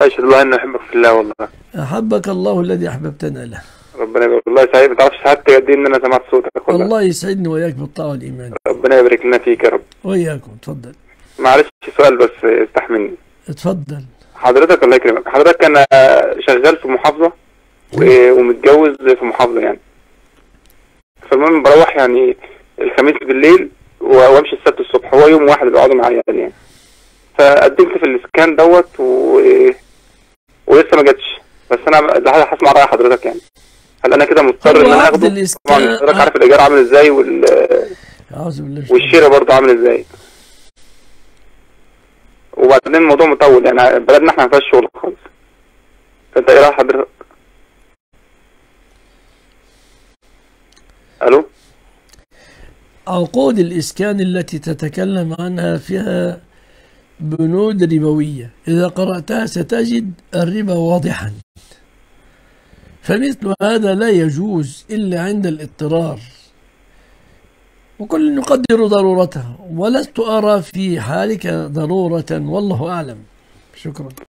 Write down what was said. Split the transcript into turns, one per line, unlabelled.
أشهد الله إني أحبك في الله والله.
أحبك الله الذي أحببتنا له.
ربنا يبارك، والله سعيد، ما تعرفش سعادتي قد إيه إن أنا سمعت صوتك والله.
الله يسعدني وإياك بالطاعة والإيمان.
ربنا يبارك لنا فيك يا رب.
وإياكم. اتفضل.
معلش سؤال بس استحملني.
اتفضل.
حضرتك الله يكرمك، حضرتك أنا شغال في محافظة ومتجوز في محافظة يعني. فالمهم بروح يعني الخميس بالليل وامشي السبت الصبح، هو يوم واحد بيقعدوا معايا يعني. فقدمت في الاسكان دوت ولسه ما جاتش، بس انا هسمع راي حضرتك يعني. هل انا كده مضطر ان انا اخده؟ طبعا حضرتك عارف الايجار عامل ازاي والشراء برضه عامل ازاي. وبعدين الموضوع مطول يعني، بلدنا احنا ما فيهاش شغل خالص. فانت ايه راي حضرتك؟ الو.
عقود الإسكان التي تتكلم عنها فيها بنود ربوية، إذا قرأتها ستجد الربا واضحا، فمثل هذا لا يجوز إلا عند الاضطرار، وكل يقدر ضرورته، ولست أرى في حالك ضرورة، والله أعلم. شكرا.